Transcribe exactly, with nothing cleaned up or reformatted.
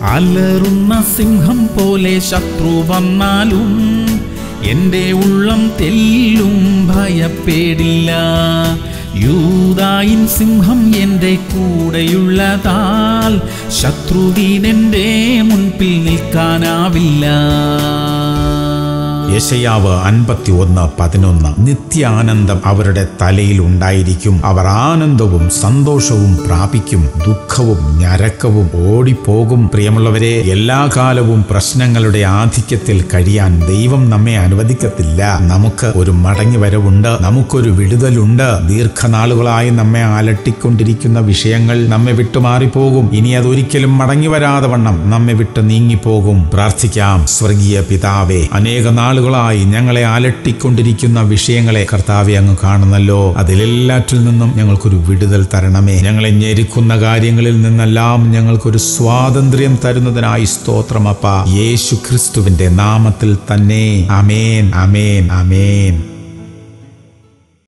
അലറുന്ന സിംഹം പോലെ ശത്രു വന്നാലും എൻ്റെ ഉള്ളം തെല്ലും ഭയപ്പെടില്ല. യൂദായിൻ സിംഹം എൻ്റെ കൂടെയുള്ളതാൽ ശത്രുവിനെൻ്റെ മുൻപിൽ നിൽക്കാനാവില്ല. യെശയ്യാവ് അൻപത്തി ഒന്ന് പതിനൊന്ന്. നിത്യാനന്ദം അവരുടെ തലയിൽ ഉണ്ടായിരിക്കും. അവർ ആനന്ദവും സന്തോഷവും പ്രാപിക്കും. ദുഃഖവും ഞരക്കവും ഓടിപ്പോകും. പ്രിയമുള്ളവരെ, എല്ലാ കാലവും പ്രശ്നങ്ങളുടെ ആധിക്യത്തിൽ കഴിയാൻ ദൈവം നമ്മെ അനുവദിക്കത്തില്ല. നമുക്ക് ഒരു മടങ്ങി വരവുണ്ട്. നമുക്കൊരു വിടുതലുണ്ട്. ദീർഘനാളുകളായി നമ്മെ അലട്ടിക്കൊണ്ടിരിക്കുന്ന വിഷയങ്ങൾ നമ്മെ വിട്ടുമാറിപ്പോകും. ഇനി അതൊരിക്കലും മടങ്ങി വരാതെ വണ്ണം നമ്മെ വിട്ട് നീങ്ങിപ്പോകും. പ്രാർത്ഥിക്കാം. സ്വർഗീയ പിതാവേ, അനേക നാളുകളായി ഞങ്ങളെ അലട്ടിക്കൊണ്ടിരിക്കുന്ന വിഷയങ്ങളെ കർത്താവേ അങ്ങ് കാണുന്നല്ലോ. അതിലെല്ലാറ്റിൽ നിന്നും ഞങ്ങൾക്കൊരു വിടുതൽ തരണമേ. ഞങ്ങളെ ഞെരുക്കുന്ന കാര്യങ്ങളിൽ നിന്നെല്ലാം ഞങ്ങൾക്കൊരു സ്വാതന്ത്ര്യം തരുന്നതിനായി സ്തോത്രമപ്പ. യേശു ക്രിസ്തുവിന്റെ നാമത്തിൽ തന്നെ. ആമേൻ, ആമേൻ, ആമേൻ.